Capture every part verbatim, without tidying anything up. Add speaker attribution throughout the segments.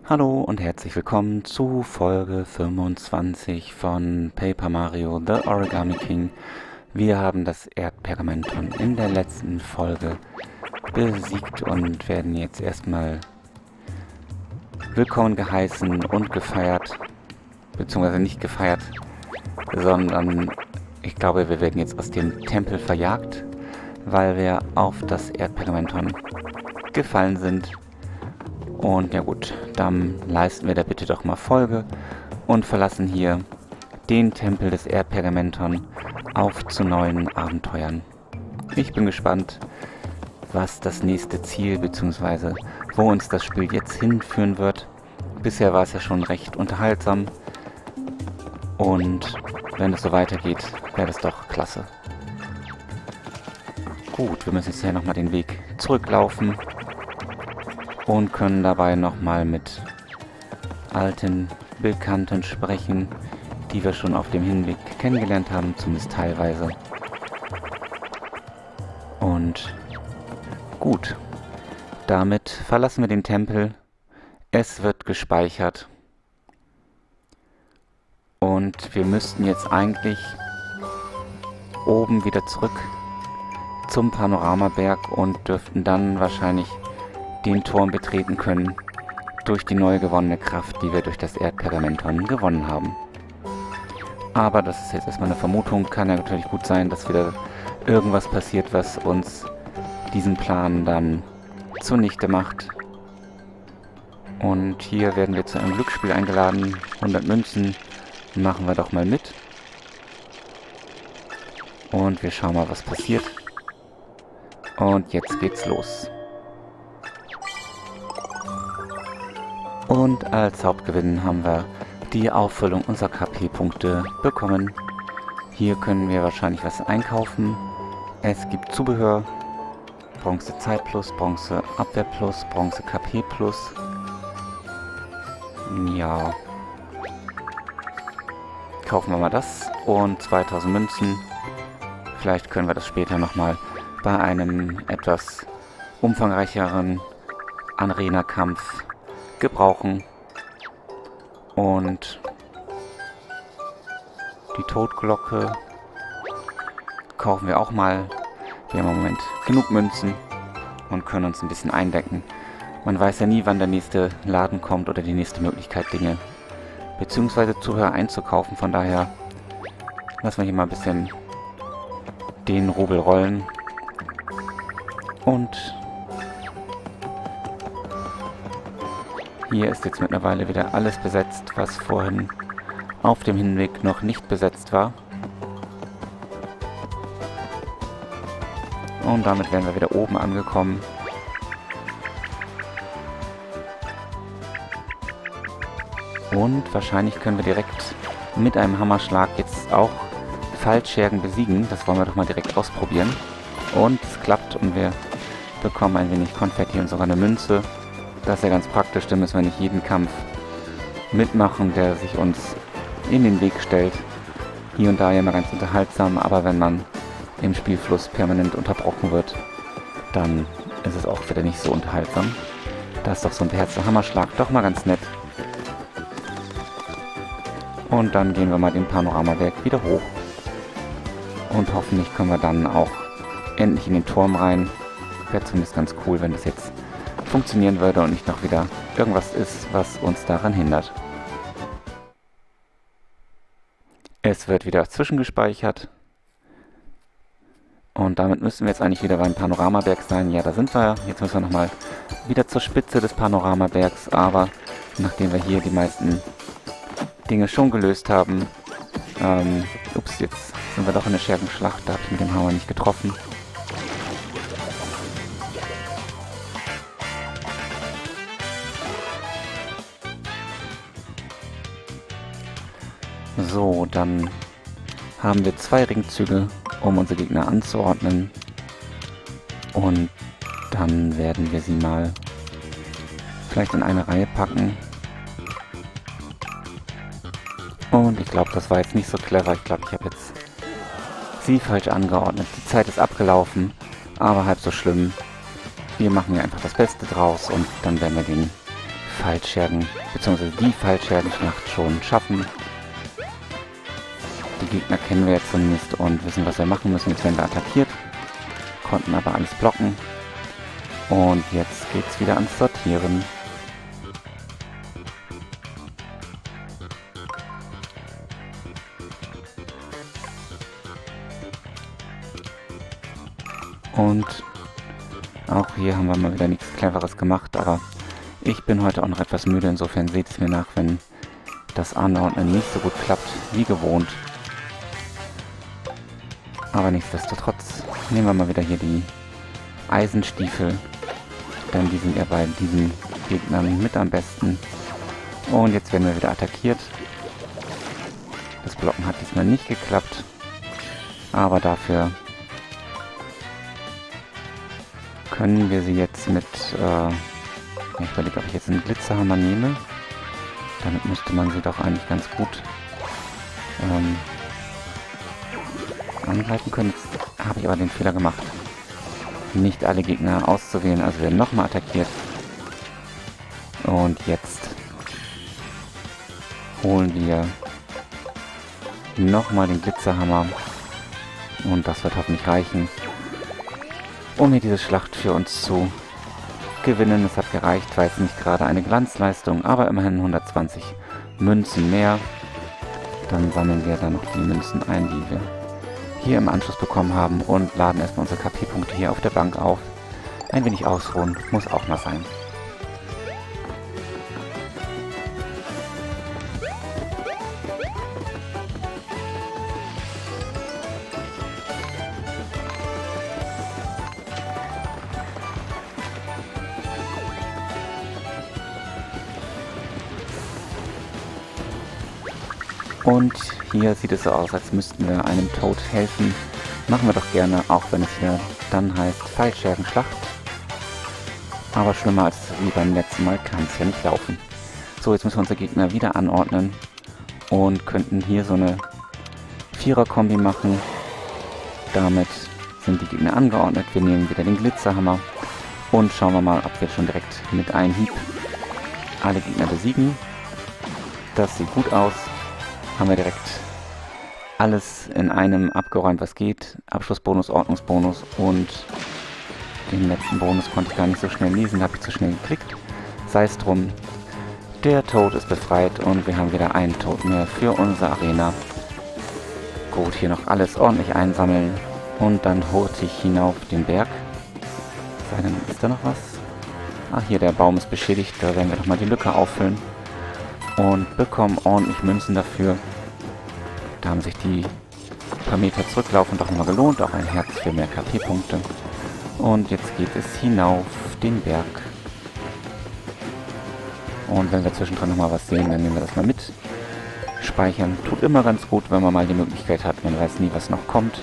Speaker 1: Hallo und herzlich willkommen zu Folge fünfundzwanzig von Paper Mario: The Origami King. Wir haben das Erdpergamenton in der letzten Folge besiegt und werden jetzt erstmal willkommen geheißen und gefeiert, beziehungsweise nicht gefeiert, sondern ich glaube, wir werden jetzt aus dem Tempel verjagt, weil wir auf das Erdpergamenton gefallen sind. Und ja gut, dann leisten wir der Bitte doch mal Folge und verlassen hier den Tempel des Erdpergamenton auf zu neuen Abenteuern. Ich bin gespannt, was das nächste Ziel bzw. wo uns das Spiel jetzt hinführen wird. Bisher war es ja schon recht unterhaltsam und wenn es so weitergeht, wäre das doch klasse. Gut, wir müssen jetzt hier nochmal den Weg zurücklaufen und können dabei nochmal mit alten Bekannten sprechen, die wir schon auf dem Hinweg kennengelernt haben, zumindest teilweise. Und gut, damit verlassen wir den Tempel. Es wird gespeichert. Und wir müssten jetzt eigentlich oben wieder zurück zum Panoramaberg und dürften dann wahrscheinlich den Turm betreten können durch die neu gewonnene Kraft, die wir durch das Erdpergamenton gewonnen haben. Aber das ist jetzt erstmal eine Vermutung. Kann ja natürlich gut sein, dass wieder irgendwas passiert, was uns diesen Plan dann zunichte macht. Und hier werden wir zu einem Glücksspiel eingeladen. hundert Münzen machen wir doch mal mit. Und wir schauen mal, was passiert. Und jetzt geht's los. Und als Hauptgewinn haben wir die Auffüllung unserer K P-Punkte bekommen. Hier können wir wahrscheinlich was einkaufen. Es gibt Zubehör, Bronze Zeit plus, Bronze Abwehr plus, Bronze K P plus. Ja. Kaufen wir mal das und zweitausend Münzen. Vielleicht können wir das später nochmal bei einem etwas umfangreicheren Arena-Kampf gebrauchen. Und die Todglocke kaufen wir auch mal. Wir haben im Moment genug Münzen und können uns ein bisschen eindecken. Man weiß ja nie, wann der nächste Laden kommt oder die nächste Möglichkeit, Dinge bzw. Zubehör einzukaufen. Von daher lassen wir hier mal ein bisschen den Rubel rollen. Und hier ist jetzt mittlerweile wieder alles besetzt, was vorhin auf dem Hinweg noch nicht besetzt war. Und damit wären wir wieder oben angekommen. Und wahrscheinlich können wir direkt mit einem Hammerschlag jetzt auch Fallschergen besiegen. Das wollen wir doch mal direkt ausprobieren. Und es klappt und wir bekommen ein wenig Konfetti und sogar eine Münze. Das ist ja ganz praktisch, dann müssen wir nicht jeden Kampf mitmachen, der sich uns in den Weg stellt. Hier und da ja immer ganz unterhaltsam, aber wenn man im Spielfluss permanent unterbrochen wird, dann ist es auch wieder nicht so unterhaltsam. Da ist doch so ein beherzter Hammerschlag doch mal ganz nett. Und dann gehen wir mal den Panoramaberg wieder hoch. Und hoffentlich können wir dann auch endlich in den Turm rein. Wäre zumindest ganz cool, wenn das jetzt funktionieren würde und nicht noch wieder irgendwas ist, was uns daran hindert. Es wird wieder zwischengespeichert. Und damit müssen wir jetzt eigentlich wieder beim Panoramaberg sein. Ja, da sind wir. Jetzt müssen wir nochmal wieder zur Spitze des Panoramabergs. Aber nachdem wir hier die meisten Dinge schon gelöst haben, ähm, ups, jetzt sind wir doch in der Schergenschlacht. Da habe ich mit dem Hammer nicht getroffen. So, dann haben wir zwei Ringzüge, um unsere Gegner anzuordnen. Und dann werden wir sie mal vielleicht in eine Reihe packen. Und ich glaube, das war jetzt nicht so clever. Ich glaube, ich habe jetzt sie falsch angeordnet. Die Zeit ist abgelaufen, aber halb so schlimm. Wir machen hier einfach das Beste draus und dann werden wir den Fallschergen, beziehungsweise die Fallschergenschlacht schon schaffen. Die Gegner kennen wir jetzt zumindest und wissen, was wir machen müssen. Jetzt werden wir attackiert, konnten aber alles blocken. Und jetzt geht's wieder ans Sortieren. Und auch hier haben wir mal wieder nichts Cleveres gemacht, aber ich bin heute auch noch etwas müde, insofern seht es mir nach, wenn das Anordnen nicht so gut klappt wie gewohnt. Aber nichtsdestotrotz nehmen wir mal wieder hier die Eisenstiefel, denn die sind ja bei diesen Gegnern mit am besten. Und jetzt werden wir wieder attackiert. Das Blocken hat diesmal nicht geklappt, aber dafür können wir sie jetzt mit, äh, ich überlege, ob ich jetzt einen Glitzerhammer nehme. Damit müsste man sie doch eigentlich ganz gut ähm, angreifen können. Jetzt habe ich aber den Fehler gemacht, nicht alle Gegner auszuwählen, also werden nochmal attackiert. Und jetzt holen wir nochmal den Glitzerhammer. Und das wird hoffentlich reichen, um hier diese Schlacht für uns zu gewinnen. Es hat gereicht, war jetzt nicht gerade eine Glanzleistung, aber immerhin hundertzwanzig Münzen mehr. Dann sammeln wir dann noch die Münzen ein, die wir hier im Anschluss bekommen haben und laden erstmal unsere K P-Punkte hier auf der Bank auf. Ein wenig ausruhen, muss auch mal sein. Und hier sieht es so aus, als müssten wir einem Toad helfen. Machen wir doch gerne, auch wenn es hier dann heißt Fallschergenschlacht. Aber schlimmer als wie beim letzten Mal kann es ja nicht laufen. So, jetzt müssen wir unsere Gegner wieder anordnen. Und könnten hier so eine Vierer-Kombi machen. Damit sind die Gegner angeordnet. Wir nehmen wieder den Glitzerhammer. Und schauen wir mal, ob wir schon direkt mit einem Hieb alle Gegner besiegen. Das sieht gut aus. Haben wir direkt alles in einem abgeräumt, was geht. Abschlussbonus, Ordnungsbonus und den letzten Bonus konnte ich gar nicht so schnell lesen, habe ich zu schnell geklickt. Sei es drum, der Toad ist befreit und wir haben wieder einen Toad mehr für unsere Arena. Gut, hier noch alles ordentlich einsammeln und dann hurtig hinauf den Berg. Sei denn, ist da noch was? Ach, hier, der Baum ist beschädigt, da werden wir nochmal die Lücke auffüllen. Und bekommen ordentlich Münzen dafür. Da haben sich die paar Meter zurücklaufen doch nochmal gelohnt. Auch ein Herz für mehr K P-Punkte. Und jetzt geht es hinauf den Berg. Und wenn wir zwischendrin nochmal was sehen, dann nehmen wir das mal mit. Speichern tut immer ganz gut, wenn man mal die Möglichkeit hat. Man weiß nie, was noch kommt.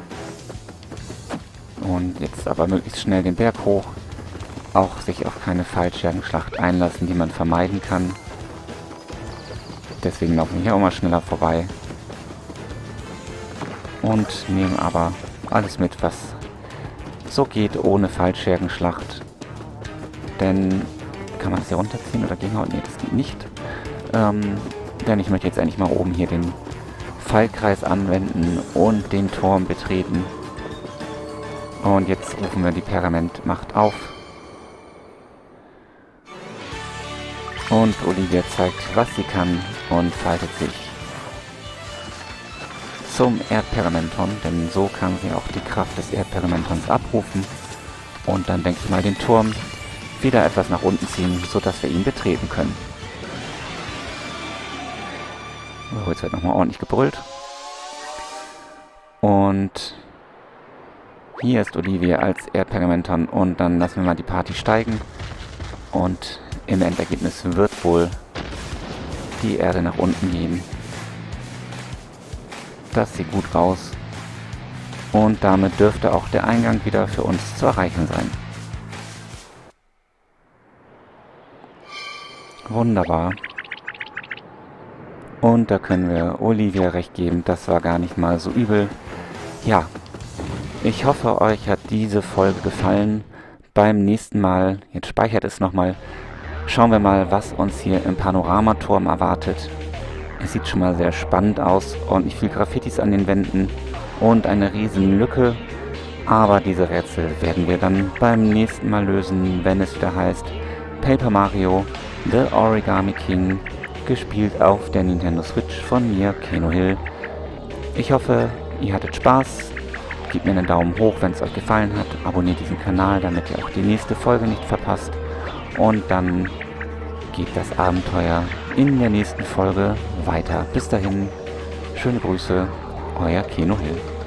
Speaker 1: Und jetzt aber möglichst schnell den Berg hoch. Auch sich auf keine Fallschergenschlacht einlassen, die man vermeiden kann. Deswegen laufen wir hier auch mal schneller vorbei. Und nehmen aber alles mit, was so geht, ohne Fallschergenschlacht. Denn, kann man das hier runterziehen oder gegenhauen? Nee, das geht nicht. Ähm, denn ich möchte jetzt eigentlich mal oben hier den Fallkreis anwenden und den Turm betreten. Und jetzt rufen wir die Pergamentmacht auf. Und Olivia zeigt, was sie kann und faltet sich zum Erdpergamenton, denn so kann sie auch die Kraft des Erdpergamentons abrufen und dann, denke ich mal, den Turm wieder etwas nach unten ziehen, sodass wir ihn betreten können. So, jetzt wird nochmal ordentlich gebrüllt. Und hier ist Olivia als Erdpergamenton und dann lassen wir mal die Party steigen und im Endergebnis wird wohl die Erde nach unten gehen. Das sieht gut aus. Und damit dürfte auch der Eingang wieder für uns zu erreichen sein. Wunderbar. Und da können wir Olivia recht geben, das war gar nicht mal so übel. Ja, ich hoffe, euch hat diese Folge gefallen. Beim nächsten Mal, jetzt speichert es nochmal, schauen wir mal, was uns hier im Panoramaturm erwartet. Es sieht schon mal sehr spannend aus, ordentlich viel Graffitis an den Wänden und eine riesen Lücke. Aber diese Rätsel werden wir dann beim nächsten Mal lösen, wenn es wieder heißt Paper Mario The Origami King, gespielt auf der Nintendo Switch von mir, Kenohill. Ich hoffe, ihr hattet Spaß. Gebt mir einen Daumen hoch, wenn es euch gefallen hat. Abonniert diesen Kanal, damit ihr auch die nächste Folge nicht verpasst. Und dann geht das Abenteuer in der nächsten Folge weiter. Bis dahin, schöne Grüße, euer Kenohill.